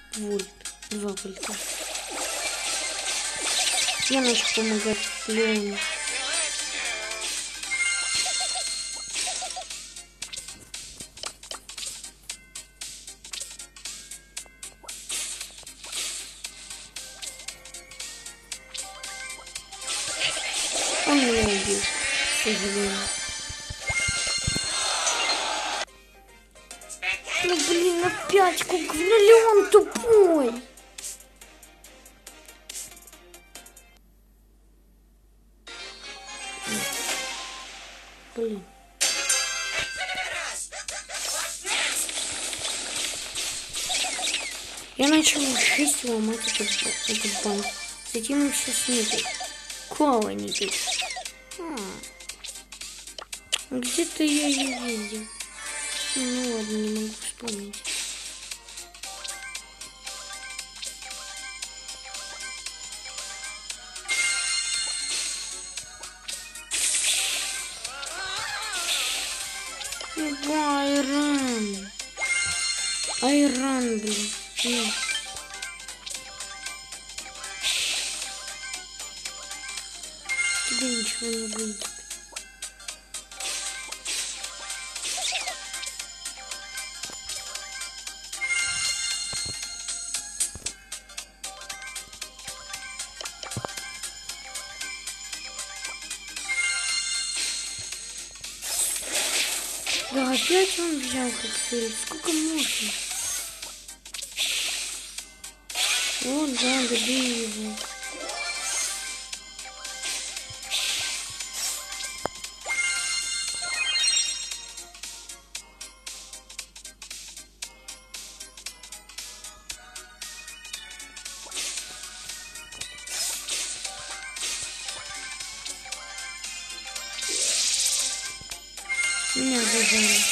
вольт. 2 вольта. Я начал помогать Леону. Он меня убил, к сожалению. Ну блин, опять как Леон тупой. Блин. Я начал жесть ломать этот банк. Затем мы все снизу. Кого они тут? Где-то я ее видел. Ну ладно, не могу вспомнить. Айран. Айран, блин. Тебе ничего не выйдет. Да опять он взял коктейль. Сколько можно? Вот, да, добей его. Меня зажали.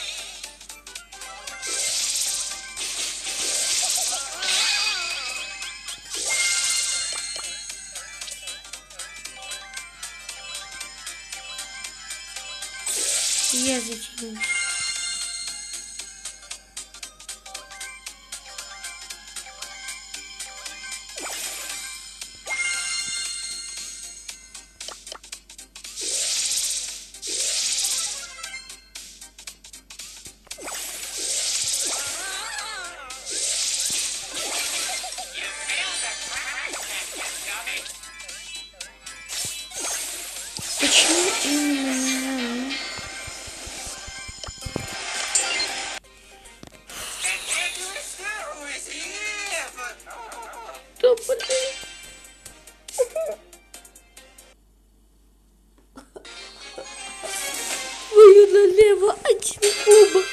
Я затянулась. Почему именно меня? Да блин. Твою налево один кубок.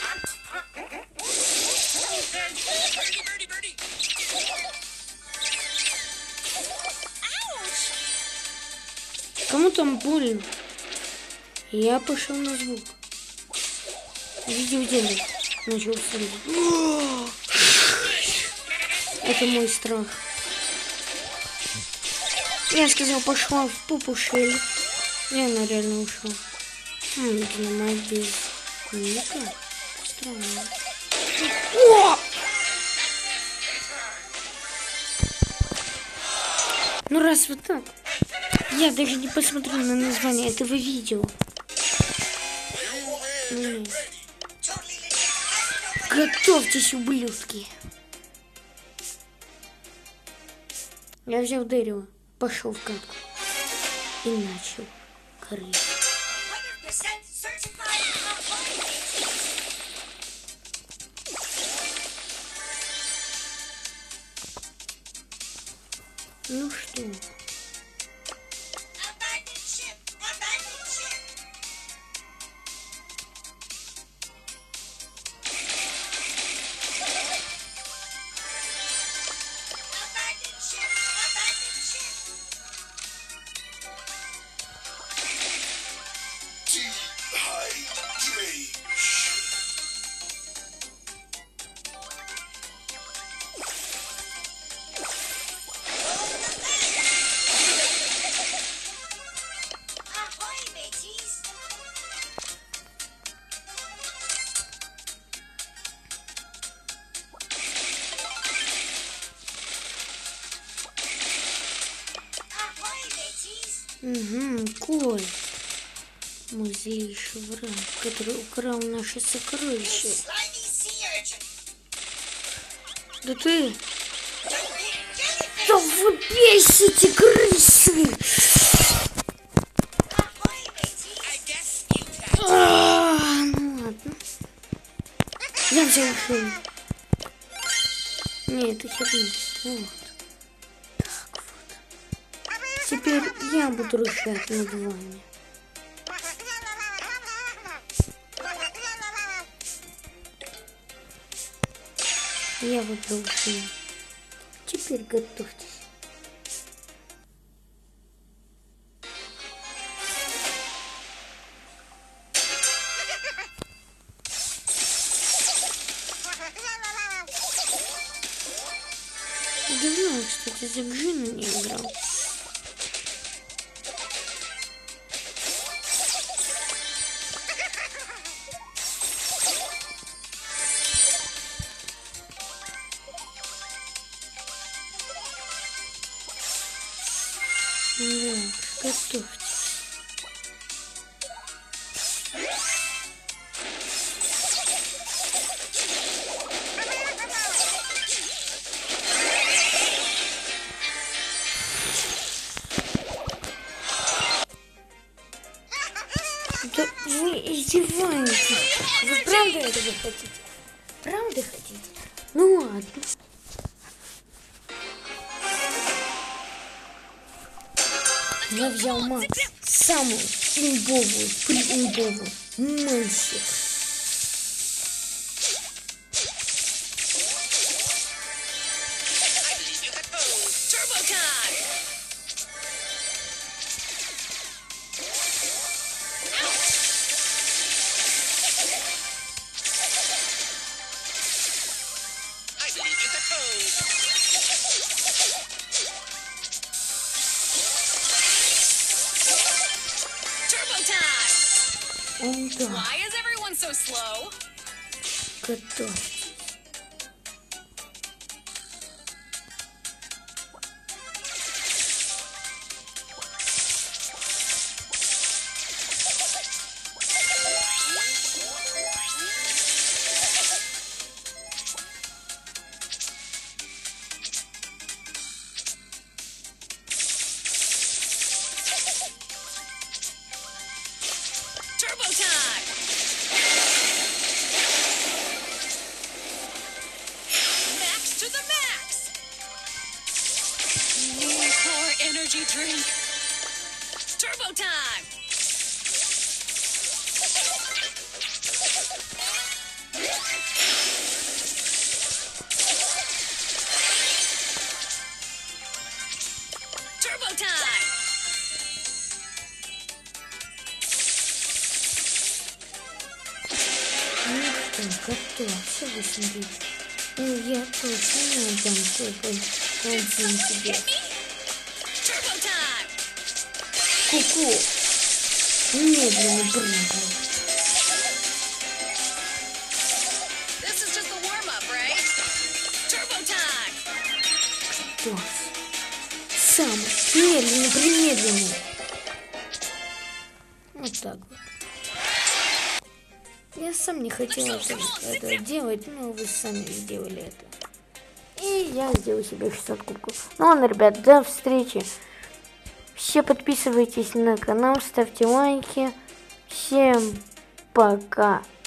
Кому там больно? Я пошел на звук. Видео делать. Начал стрелять. Это мой страх. Я сказал, пошла в попу Шелли. И она реально ушла. Динамайт без ника. Странно. О! Ну раз вот так. Я даже не посмотрю на название этого видео. Готовьтесь, ублюдки. Я взял дерево, пошел в катку и начал крыть. Ну что? Угу, Коль. Мой злейший враг, который украл наши сокровища. Да ты... Да вы бесите, крысы! Ну ладно. Я взял хрень. Не, это херня. Вот. Так вот. Теперь я буду решать над вами. Я выбрал хрень. Теперь готовьтесь. Давно, кстати, за Джина не играл. Да, готовьтесь. Да вы издеваетесь. Вы правда этого хотите? Правда хотите? Ну ладно. Я взял Макс, самую имбовую мальчик. Да. Готовьтесь. Energy drink. Turbo time. Turbo time. Ну что, готовься, вы смотрите. Я точно не отдам только один тебе. Ку-ку. Медленно прыгай. Кто? Самый медленный. Вот так вот. Я сам не хотел это делать, но вы сами сделали это. И я сделал себе 600 кубков. Ну ладно, ребят, до встречи. Все подписывайтесь на канал, ставьте лайки. Всем пока.